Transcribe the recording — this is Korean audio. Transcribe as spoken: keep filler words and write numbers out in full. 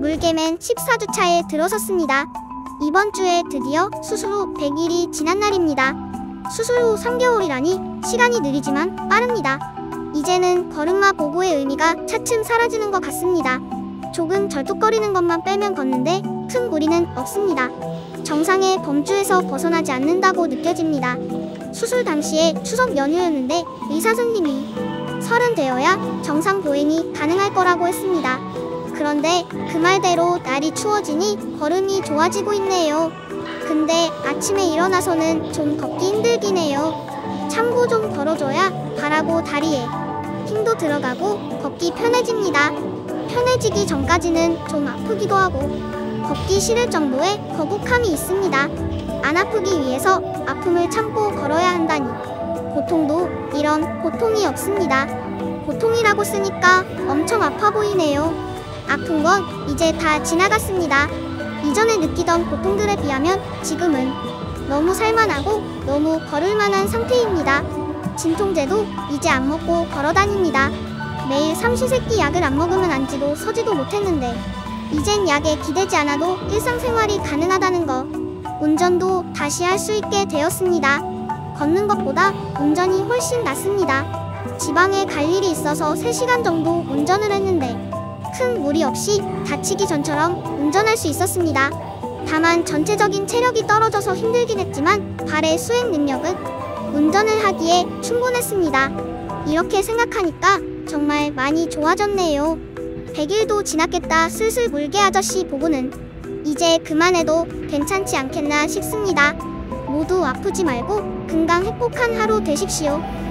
물개맨 십사 주차에 들어섰습니다. 이번 주에 드디어 수술 후 백 일이 지난 날입니다. 수술 후 삼 개월이라니 시간이 느리지만 빠릅니다. 이제는 걸음마 보고의 의미가 차츰 사라지는 것 같습니다. 조금 절뚝거리는 것만 빼면 걷는데 큰 무리는 없습니다. 정상의 범주에서 벗어나지 않는다고 느껴집니다. 수술 당시에 추석 연휴였는데 의사 선생님이 서른 되어야 정상 보행이 가능할 거라고 했습니다. 그런데 그 말대로 날이 추워지니 걸음이 좋아지고 있네요. 근데 아침에 일어나서는 좀 걷기 힘들긴 해요. 참고 좀 걸어줘야 발하고 다리에 힘도 들어가고 걷기 편해집니다. 편해지기 전까지는 좀 아프기도 하고 걷기 싫을 정도의 거북함이 있습니다. 안 아프기 위해서 아픔을 참고 걸어야 한다니 고통도 이런 고통이 없습니다. 고통이라고 쓰니까 엄청 아파 보이네요. 아픈 건 이제 다 지나갔습니다. 이전에 느끼던 고통들에 비하면 지금은 너무 살만하고 너무 걸을만한 상태입니다. 진통제도 이제 안 먹고 걸어다닙니다. 매일 삼시세끼 약을 안 먹으면 앉지도 서지도 못했는데 이젠 약에 기대지 않아도 일상생활이 가능하다는 거. 운전도 다시 할 수 있게 되었습니다. 걷는 것보다 운전이 훨씬 낫습니다. 지방에 갈 일이 있어서 세 시간 정도 운전을 했는데 큰 무리 없이 다치기 전처럼 운전할 수 있었습니다. 다만 전체적인 체력이 떨어져서 힘들긴 했지만 발의 수행 능력은 운전을 하기에 충분했습니다. 이렇게 생각하니까 정말 많이 좋아졌네요. 백 일도 지났겠다. 슬슬 물개 아저씨 보고는 이제 그만해도 괜찮지 않겠나 싶습니다. 모두 아프지 말고 건강 행복한 하루 되십시오.